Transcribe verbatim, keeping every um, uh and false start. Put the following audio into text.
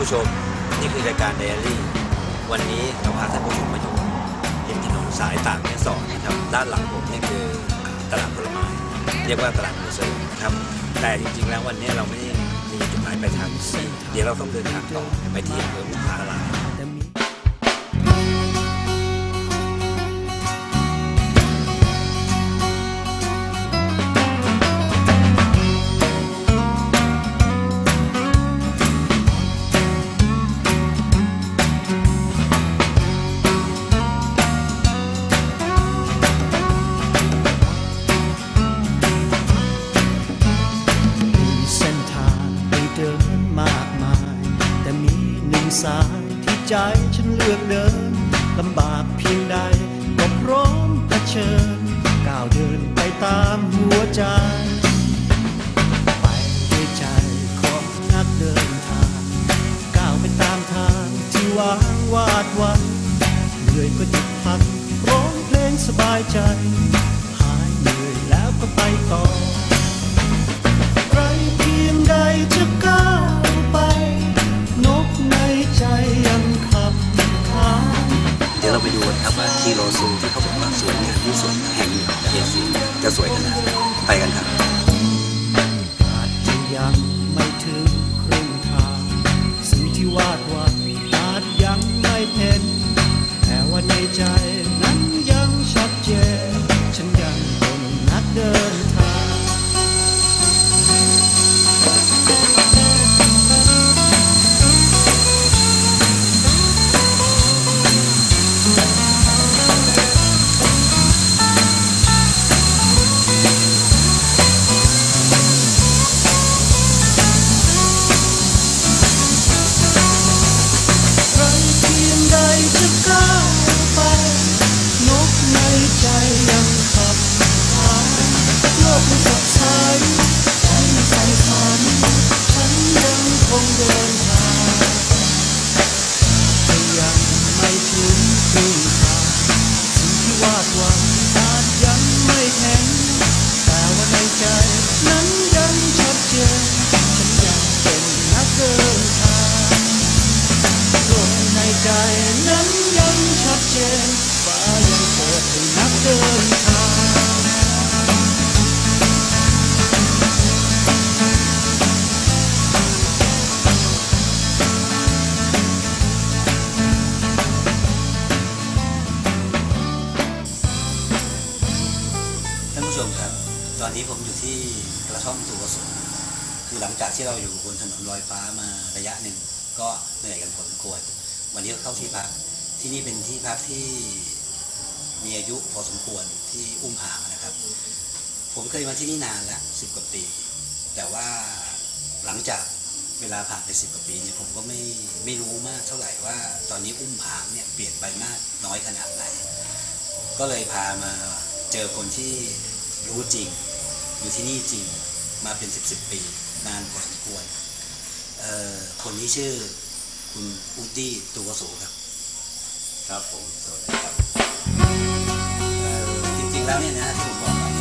ผู้ชมนี่คือรายการไดอารี่วันนี้เราพาท่านผู้ชมมาอยู่ริมถนนสายตากแม่สอดนะครับด้านหลังผมนี่คือตลาดผลไม้เรียกว่าตลาดมูเซอร์นะครับแต่จริงๆแล้ววันนี้เราไม่ได้มีจุดหมายปลายทางที่เดี๋ยวเราต้องเดินทางต่อไปที่อำเภออุทาลาสายที่ใจฉันเลือกเดินลำบากเพียงใดก็พร้อมเผชิญก้าวเดินไปตามหัวใจไปด้วยใจของนักเดินทางก้าวไปตามทางที่วางวาดไว้เหนื่อยก็หยุดพักร้องเพลงสบายใจหายเหนื่อยแล้วก็ไปต่อใครเพียงใดจะก้าวไปนกในใจยังขับค้างเดี๋ยวเราไปดูกันครับว่าที่โลซูที่เขาบอกว่าสวยงามที่สุดแห่งเอเชียจะสวยขนาดไหนไปกันครับอาจจะยังไม่ถึงครึ่งทางสิ่งที่วาดไว้อาจยังไม่เห็นแต่ว่าในใจนั้นยังชัดเจนฉันยังเป็นนักเดินทางจะก้าวไปนกในใจยังขับผ่านโลกมันสดใสฉันใฝ่ฝันฉันยังคงเดินทางแต่ยังไม่ถึงครึ่งทางสิ่งที่วาดหวังอาจยังไม่เห็นแต่ว่าในใจนั้นยังชัดเจนฉันยังเป็นนักเดินทางโลกในใจนั้นยังชัดเจนฟ้ายังเปิดให้นักเดินทางท่านผู้ชมครับตอนนี้ผมอยู่ที่กระท่อมตัวสนคือหลังจากที่เราอยู่บนถนนลอยฟ้ามาระยะหนึ่งก็เหนื่อยกันพอสมควรวันนี้ก็เข้าที่พักที่นี่เป็นที่พักที่มีอายุพอสมควรที่อุ้มผางนะครับผมเคยมาที่นี่นานแล้วสิบกว่าปีแต่ว่าหลังจากเวลาผ่านไปสิบกว่าปีเนี่ยผมก็ไม่ไม่รู้มากเท่าไหร่ว่าตอนนี้อุ้มผางเนี่ยเปลี่ยนไปมากน้อยขนาดไหนก็เลยพามาเจอคนที่รู้จริงอยู่ที่นี่จริงมาเป็นสิบสิบปีนานพอสมควรเอ่อคนนี้ชื่อคุณอูตี้ตูวโสครับครับผมสวัสดีครับจริงๆแล้วเนี่ยนะที่ผมบอกไป